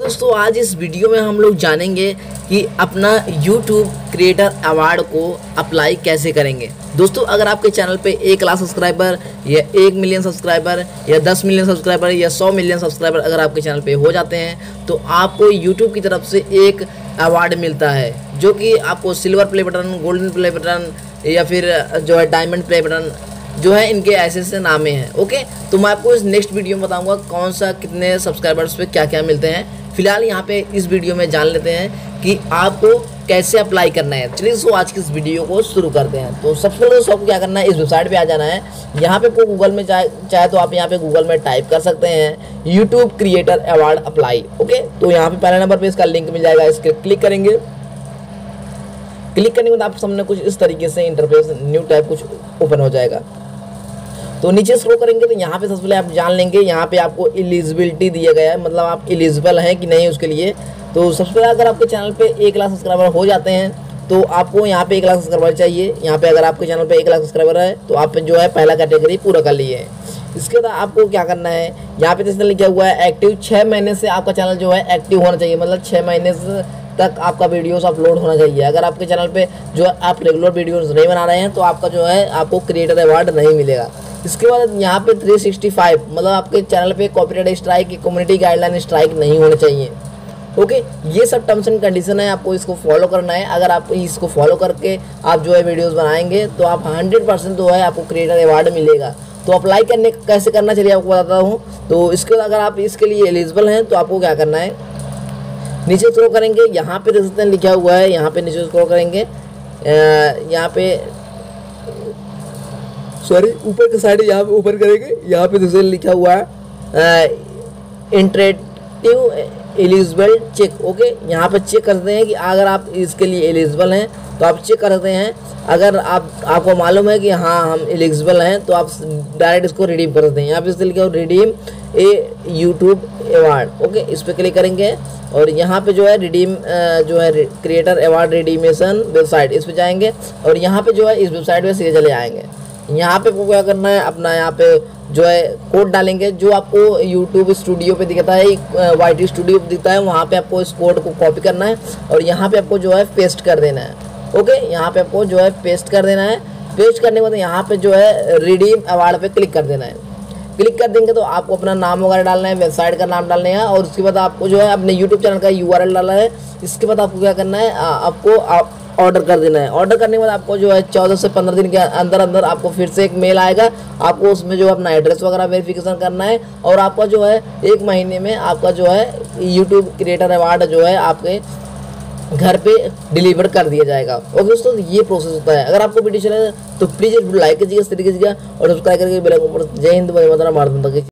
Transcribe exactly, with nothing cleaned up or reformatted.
दोस्तों आज इस वीडियो में हम लोग जानेंगे कि अपना यूट्यूब क्रिएटर अवार्ड को अप्लाई कैसे करेंगे। दोस्तों अगर आपके चैनल पे एक लाख सब्सक्राइबर या एक मिलियन सब्सक्राइबर या दस मिलियन सब्सक्राइबर या सौ मिलियन सब्सक्राइबर अगर आपके चैनल पे हो जाते हैं तो आपको यूट्यूब की तरफ से एक अवार्ड मिलता है, जो कि आपको silver play button, golden play button या फिर जो है डायमंड प्ले बटन जो है, इनके ऐसे ऐसे नामे हैं। ओके, तो मैं आपको इस नेक्स्ट वीडियो में बताऊंगा कौन सा कितने सब्सक्राइबर्स पे क्या क्या मिलते हैं। फिलहाल यहाँ पे इस वीडियो में जान लेते हैं कि आपको कैसे अप्लाई करना है। चलिए सो आज की इस वीडियो को शुरू करते हैं। तो सबसे पहले सबको क्या करना है, इस वेबसाइट पे आ जाना है। यहाँ पे को गूगल में चाहे चाहे तो आप यहाँ पे गूगल में टाइप कर सकते हैं YouTube creator award apply. Okay, तो यहाँ पे पहले नंबर पे इसका लिंक मिल जाएगा, इसके क्लिक करेंगे। क्लिक करने के बाद आप सामने कुछ इस तरीके से इंटरफेस न्यू टाइप कुछ ओपन हो जाएगा। तो नीचे स्क्रॉल करेंगे तो यहाँ पे सबसे पहले आप जान लेंगे, यहाँ पे आपको एलिजिबिलिटी दिया गया है, मतलब आप एलिजिबल हैं कि नहीं उसके लिए। तो सबसे पहले अगर आपके चैनल पे एक लाख सब्सक्राइबर हो जाते हैं तो आपको यहाँ पे एक लाख सब्सक्राइबर चाहिए। यहाँ पे अगर आपके चैनल पे एक लाख सब्सक्राइबर है तो आप जो है पहला कैटेगरी पूरा कर लिए है। इसके बाद आपको क्या करना है, यहाँ पे जैसे लिखा हुआ है एक्टिव, छः महीने से आपका चैनल जो है एक्टिव होना चाहिए, मतलब छः महीने से तक आपका वीडियोस अपलोड होना चाहिए। अगर आपके चैनल पे जो है आप रेगुलर वीडियोस नहीं बना रहे हैं तो आपका जो है आपको क्रिएटर अवार्ड नहीं मिलेगा। इसके बाद यहाँ पे तीन सौ पैंसठ मतलब आपके चैनल पे copyright strike, community guideline strike नहीं होने चाहिए। ओके, ये सब टर्म्स एंड कंडीशन है, आपको इसको फॉलो करना है। अगर आप इसको फॉलो करके आप जो है वीडियोस बनाएंगे तो आप हंड्रेड परसेंट जो है आपको क्रिएटर अवार्ड मिलेगा। तो अप्लाई करने कैसे करना चलिए आपको बताता हूँ। तो इसके बाद अगर आप इसके लिए एलिजिबल हैं तो आपको क्या करना है, नीचे स्क्रॉल करेंगे, यहाँ पे रजिस्टर लिखा हुआ है, यहाँ पे नीचे स्क्रॉल करेंगे, यहाँ पे सॉरी ऊपर की साइड यहाँ पे ऊपर करेंगे, यहाँ पे दूसरे लिखा हुआ है इंटरेक्टिव एलिजिबल चेक। ओके, यहाँ पे चेक करते हैं कि अगर आप इसके लिए एलिजिबल हैं तो आप चेक करते हैं। अगर आप आपको मालूम है कि हाँ हम एलिजिबल हैं तो आप डायरेक्ट इसको रिडीम कर देते हैं। यहाँ पे इससे लिखा हुआ redeem a YouTube award. Okay, इस पर क्लिक करेंगे और यहाँ पे जो है रिडीम जो है क्रिएटर अवार्ड रिडीमेशन वेबसाइट, इस पर जाएंगे और यहाँ पे जो है इस वेबसाइट पे सीधे चले आएंगे। यहाँ पे आपको क्या करना है, अपना यहाँ पे जो है कोड डालेंगे जो आपको यूट्यूब स्टूडियो पे दिखता है, वाई टी स्टूडियो पे दिखता है, वहाँ पे आपको इस कोड को कॉपी करना है और यहाँ पे आपको जो है पेस्ट कर देना है। ओके, यहाँ पे आपको जो है पेस्ट कर देना है। पेस्ट करने के बाद यहाँ पे जो है रिडीम अवार्ड पे क्लिक कर देना है। क्लिक कर देंगे तो आपको अपना नाम वगैरह डालना है, वेबसाइट का नाम डालना है और उसके बाद आपको जो है अपने यूट्यूब चैनल का यू आर एल डालना है। इसके बाद आपको क्या करना है, आपको ऑर्डर कर देना है। ऑर्डर करने के बाद आपको जो है चौदह से पंद्रह दिन के अंदर अंदर आपको फिर से एक मेल आएगा। आपको उसमें जो है अपना एड्रेस वगैरह वेरिफिकेशन करना है और आपका जो है एक महीने में आपका जो है यूट्यूब क्रिएटर अवार्ड जो है आपके घर पे डिलीवर कर दिया जाएगा। ओके दोस्तों, ये प्रोसेस होता है। अगर आपको वीडियो चले तो प्लीज़ लाइक कीजिएगा, शेयर कीजिएगा और सब्सक्राइब करके बेल आइकन पर। जय हिंद, वंदे मातरम।